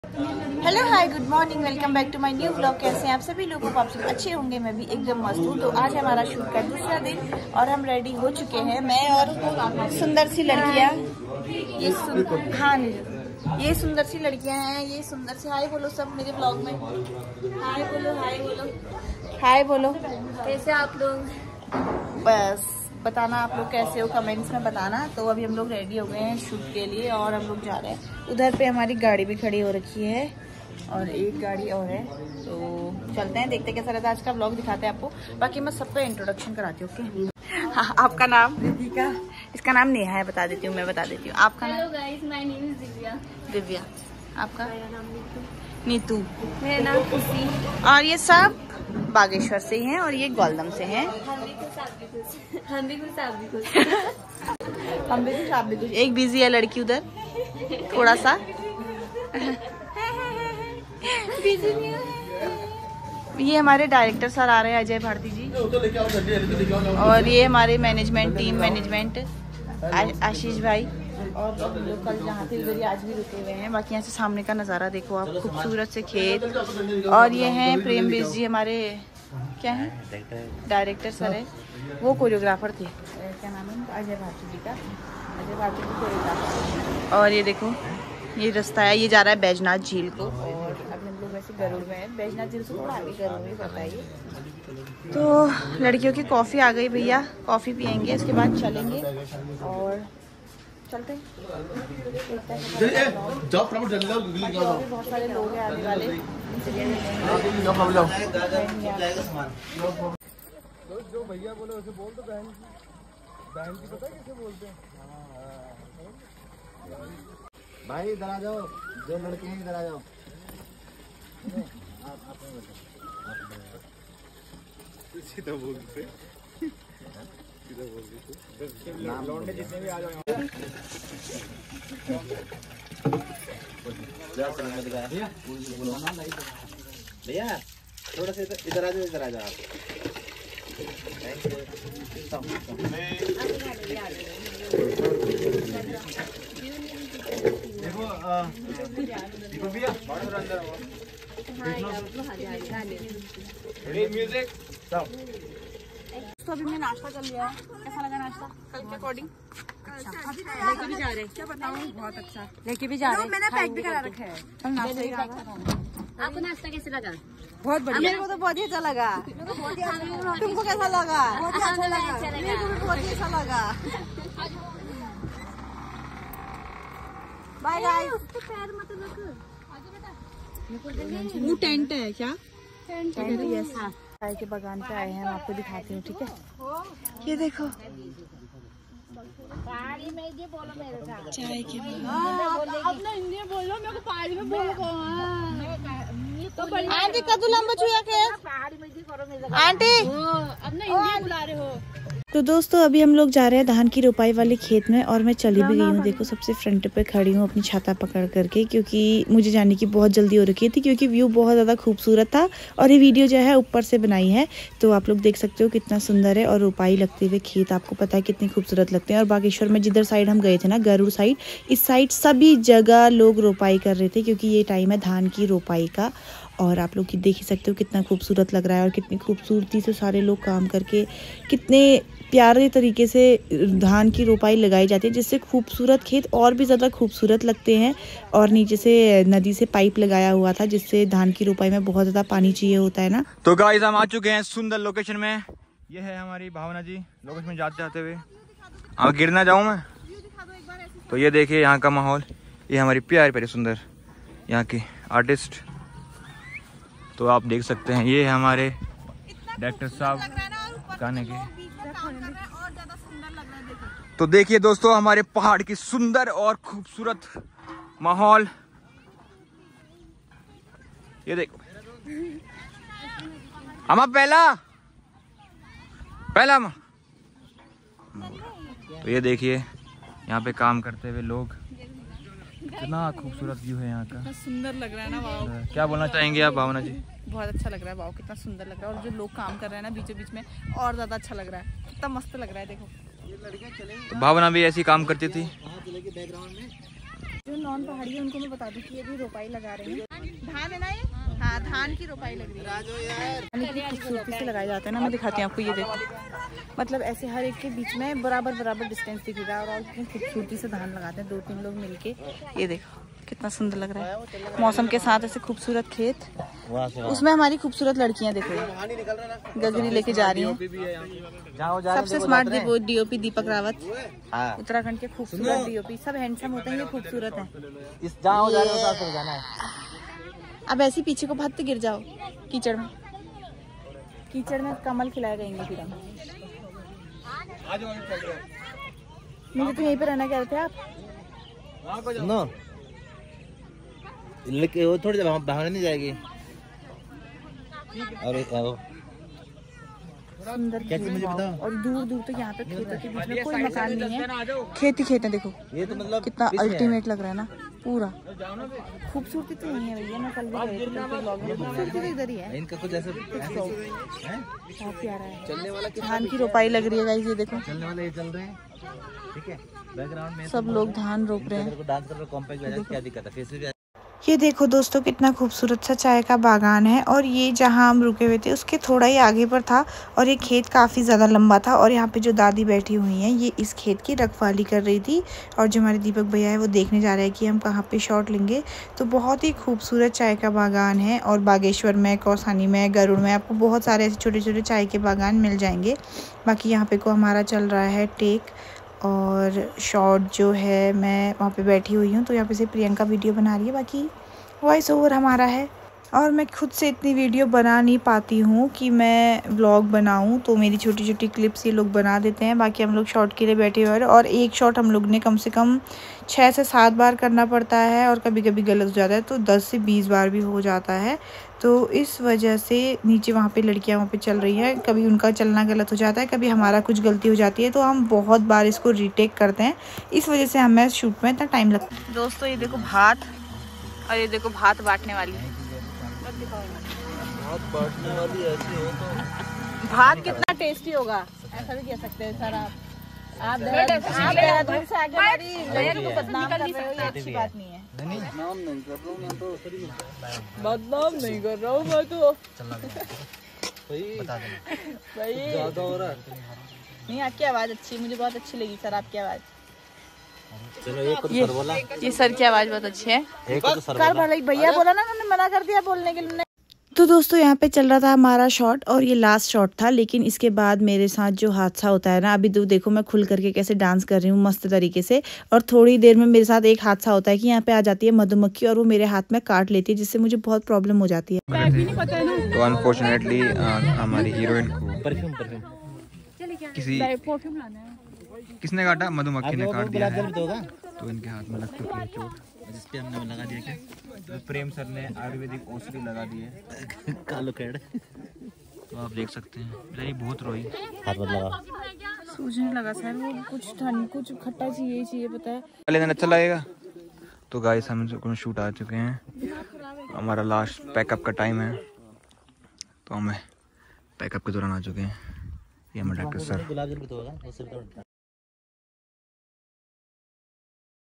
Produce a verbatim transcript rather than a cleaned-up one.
Hello hi good morning, welcome back to my new vlog. कैसे हैं आप सभी लोगों को? आप सब अच्छे होंगे, मैं भी एकदम मस्त हूँ। तो आज हमारा शूट का दूसरा दिन और हम रेडी हो चुके हैं। मैं और सुंदर सी लड़कियाँ, ये सुन, हाँ ये सुंदर सी लड़कियाँ हैं। ये सुंदर सी हाय बोलो सब मेरे व्लॉग में। हाय बोलो, हाय बोलो, हाय बोलो। कैसे आप लोग? बस बताना आप लोग कैसे हो, कमेंट्स में बताना। तो अभी हम लोग रेडी हो गए हैं शूट के लिए और हम लोग जा रहे हैं। उधर पे हमारी गाड़ी भी खड़ी हो रखी है और एक गाड़ी और है। तो चलते हैं, देखते कैसा रहता है। आज का व्लॉग दिखाते हैं आपको। बाकी मैं सबका इंट्रोडक्शन कराती हूँ। ओके, हाँ, आपका नाम? रितिका। इसका नाम नेहा है, बता देती हूँ, मैं बता देती हूँ। आपका नाम? Hello guys, my name is Divya. Divya. आपका? मेरा नाम नीतू। नीतू। मेरा नाम खुशी। और ये सब बागेश्वर से ही हैं और ये गोलदम से हैं। हम भी कुछ, आप भी कुछ, हम भी कुछ, आप भी कुछ। हम भी कुछ, आप भी कुछ। एक बिजी है लड़की उधर थोड़ा सा। बिजी नहीं है। ये हमारे डायरेक्टर सर आ रहे हैं, अजय भारती जी। और ये हमारे मैनेजमेंट टीम, मैनेजमेंट आशीष भाई। और हम लोग कल जहाँ थे उधर ही आज भी रुके हुए हैं। बाकी यहाँ से सामने का नज़ारा देखो आप, खूबसूरत से खेत। और ये हैं प्रेम बेस जी, हमारे क्या है डायरेक्टर सर है, वो कोरियोग्राफर थे। क्या नाम है? अजय भारती जी का, अजय भारती जी कोरियोग्राफर। और ये देखो ये रास्ता है, ये जा रहा है बैजनाथ झील को। और अभी हम लोग वैसे गरुड़ में हैं, बैजनाथ झील से थोड़ा आगे गरुड़ में बताइए। तो लड़कियों की कॉफ़ी आ गई भैया, कॉफ़ी पियेंगे, इसके बाद चलेंगे और चलते हैं। बहुत सारे लोग हैं आने वाले। जो भैया बोले उसे बोल दो। बहन की बहन की पता है कैसे बोलते हैं? भाई इधर आ जाओ, जो लड़के हैं इधर आ जाओ। सीधा बोलते सीधा बोलते नाम लौंडे जितने भी आ जाओ। भैया थोड़ा सा इधर आ जाओ, इधर आ जाओ आप। देखो देखो भैया अंदर म्यूजिक। तो अभी मैंने नाश्ता कर लिया है। कैसा लगा नाश्ता कल के अकॉर्डिंग? लेके भी जा रहे हैं, क्या बताऊँ, बहुत अच्छा लेके भी जा रहे हैं। मैंने पैक भी करा रखा है। कल नाश्ता ही करा। आपको नाश्ता कैसे लगा? बहुत बढ़िया। मेरे को तो बहुत ही अच्छा लगा। तुमको कैसा लगा? बहुत ही अच्छा लगा। मेरे को भी बहुत ही अच्छा लगा। Bye guys. पैर मत रख। वो टेंट है क्या? टेंट है, यस। चाय के बागान पे आए हैं, मैं आपको दिखाती हूँ, ठीक है? ये देखो चाय के आंटी कदू लंबा चुया के आंटी बुला रहे हो। तो दोस्तों अभी हम लोग जा रहे हैं धान की रोपाई वाले खेत में और मैं चली भी गई हूँ। देखो सबसे फ्रंट पे खड़ी हूँ अपनी छाता पकड़ करके, क्योंकि मुझे जाने की बहुत जल्दी हो रखी थी, क्योंकि व्यू बहुत ज़्यादा खूबसूरत था। और ये वीडियो जो है ऊपर से बनाई है, तो आप लोग देख सकते हो कितना सुंदर है। और रोपाई लगते हुए खेत आपको पता है कितने खूबसूरत लगते हैं। और बागेश्वर में जिधर साइड हम गए थे ना, गरुड़ साइड, इस साइड सभी जगह लोग रोपाई कर रहे थे, क्योंकि ये टाइम है धान की रोपाई का। और आप लोग देख ही सकते हो कितना खूबसूरत लग रहा है और कितनी खूबसूरती से सारे लोग काम करके, कितने प्यारे तरीके से धान की रोपाई लगाई जाती है, जिससे खूबसूरत खेत और भी ज़्यादा खूबसूरत लगते हैं। और नीचे से नदी से पाइप लगाया हुआ था, जिससे धान की रोपाई में बहुत ज़्यादा पानी चाहिए होता है ना। तो गाइस हम आ चुके हैं सुंदर लोकेशन में। ये है हमारी भावना जी लोकेशन में जाते जाते हुए। अब गिरना जाऊँ मैं तो ये देखिए यहाँ का माहौल। ये हमारी प्यारी प्यारी सुंदर यहाँ की आर्टिस्ट, तो आप देख सकते हैं। ये है हमारे डायरेक्टर साहब गाने के। तो देखिए दोस्तों हमारे पहाड़ की सुंदर और खूबसूरत माहौल। ये देखो हम पहला पहला हम। तो ये देखिए यहाँ पे काम करते हुए लोग, कितना खूबसूरत व्यू है यहाँ का। सुंदर लग रहा है ना, वाओ। क्या बोलना चाहेंगे आप भावना जी? बहुत अच्छा लग रहा है, वाओ कितना सुंदर लग रहा है। और जो लोग काम कर रहे हैं ना बीचों बीच में, और ज्यादा अच्छा लग रहा है, कितना मस्त लग रहा है। देखो तो भावना भी ऐसी काम करती थी। जो नॉन पहाड़ी है उनको मैं बता दूं कि ये भी रोपाई लगा रहे हैं। धान है ना ये? हाँ, धान की रोपाई लग रही है। कितनी खूबसूरती से लगाया जाता है ना, मैं दिखाती हूँ आपको। ये देखो, मतलब ऐसे हर एक के बीच में बराबर बराबर डिस्टेंस दिख रहा है और कितनी खूबसूरती से धान लगाते हैं दो तीन लोग मिलके। ये देखो कितना सुंदर लग रहा है मौसम के साथ, ऐसे खूबसूरत खेत। उसमें हमारी खूबसूरत लड़कियां देखो गगरी लेके जा रही हैं। सबसे स्मार्ट डीओपी दीपक रावत, उत्तराखंड के खूबसूरत डीओपी। सब हैंडसम होते हैं, ये खूबसूरत है। अब ऐसे पीछे को भागते गिर जाओ कीचड़ में। कीचड़ में कमल खिलाए गएंगे फिर हम। मुझे तो यहीं पे रहना कह रहे थे आप। नो लेके वो थोड़ी देर भागने नहीं जाएगी। और सुंदर कैसे मुझे बताओ। और दूर दूर तक यहाँ पे खेतों के बीच में कोई मकान नहीं है, खेती खेत है। देखो ये तो मतलब कितना अल्टीमेट लग रहा है ना पूरा। खूबसूरती तो यही है भैया, मैं कल भी गई थी ब्लॉग में। खूबसूरती तो इधर ही है। इनका कुछ ऐसे बहुत प्यारा है। चलने वाला धान की रोपाई लग रही है गाइस, ये देखो चलने वाले ये चल रहे हैं। ठीक है, बैकग्राउंड में सब लोग धान रोप रहे हैं। डांस कर रहे कॉम्पैक्ट, क्या दिक्कत है? फेस भी ये देखो दोस्तों कितना खूबसूरत सा चाय का बागान है। और ये जहाँ हम रुके हुए थे उसके थोड़ा ही आगे पर था और ये खेत काफ़ी ज़्यादा लंबा था। और यहाँ पे जो दादी बैठी हुई हैं ये इस खेत की रखवाली कर रही थी। और जो हमारे दीपक भैया है वो देखने जा रहे हैं कि हम कहाँ पे शॉट लेंगे। तो बहुत ही खूबसूरत चाय का बागान है। और बागेश्वर में, कौसानी में, गरुड़ में आपको बहुत सारे ऐसे छोटे छोटे चाय के बागान मिल जाएंगे। बाकी यहाँ पे को हमारा चल रहा है टेक और शॉट जो है मैं वहाँ पे बैठी हुई हूँ। तो यहाँ पे से प्रियंका वीडियो बना रही है, बाकी वॉइस ओवर हमारा है। और मैं खुद से इतनी वीडियो बना नहीं पाती हूँ कि मैं व्लॉग बनाऊँ, तो मेरी छोटी छोटी क्लिप्स ये लोग बना देते हैं। बाकी हम लोग शॉट के लिए बैठे हुए हैं और एक शॉट हम लोग ने कम से कम छः से सात बार करना पड़ता है और कभी कभी गलत हो जाता है तो दस से बीस बार भी हो जाता है। तो इस वजह से नीचे वहाँ पे लड़कियाँ वहाँ पे चल रही हैं, कभी उनका चलना गलत हो जाता है, कभी हमारा कुछ गलती हो जाती है, तो हम बहुत बार इसको रीटेक करते हैं। इस वजह से हमें शूट में इतना टाइम लगता है। दोस्तों ये देखो भात, और ये देखो भात बांटने वाली है। बहुत बांटने वाली ऐसी हो तो भात कितना टेस्टी होगा ऐसा भी कह सकते हैं सर। आप आप देहरादून से आके हमारी लड़की को बदनाम कर रहे हो, ये अच्छी बात नहीं है। नाम नहीं कर रहा हूँ मैं तो, बदनाम नहीं कर रहा हूँ मैं तो। बता देना भाई ज्यादा हो रहा है। नहीं, आपकी आवाज़ अच्छी, मुझे बहुत अच्छी लगी सर आपकी आवाज़। चलो एक ये, सर बोला, ये सर की आवाज़ बहुत अच्छी है। एक तो सर कर भले भैया बोला ना, उन्होंने मना कर दिया बोलने के लिए। तो दोस्तों यहाँ पे चल रहा था हमारा शॉट और ये लास्ट शॉट था। लेकिन इसके बाद मेरे साथ जो हादसा होता है ना, अभी तो देखो मैं खुल करके कैसे डांस कर रही हूँ मस्त तरीके से। और थोड़ी देर में मेरे साथ एक हादसा होता है कि यहाँ पे आ जाती है मधुमक्खी और वो मेरे हाथ में काट लेती है, जिससे मुझे बहुत प्रॉब्लम हो जाती है। तो अनफॉर्चुनेटली हमारी हीरोइन को परफ्यूम परफ्यूम किसी किसने काटा, मधुमक्खी ने काट दिया है। तो इनके हाथ में लग चुकी है चोट, जिस पे हमने लगा दिया क्या, तो प्रेम सर ने आयुर्वेदिक औषधि लगा दी है कालो कैड। तो आप देख सकते हैं बेचारी बहुत रोई। हाथ मत लगा, सूझने लगा सर, वो कुछ ठंड कुछ खट्टा चाहिए चाहिए पता है। पहले दिन अच्छा लगेगा। तो गाइस हम शूट आ चुके हैं, हमारा लास्ट पैकअप का टाइम है, तो हमें पैकअप के दौरान आ चुके हैं। ये हमारे डॉक्टर सर।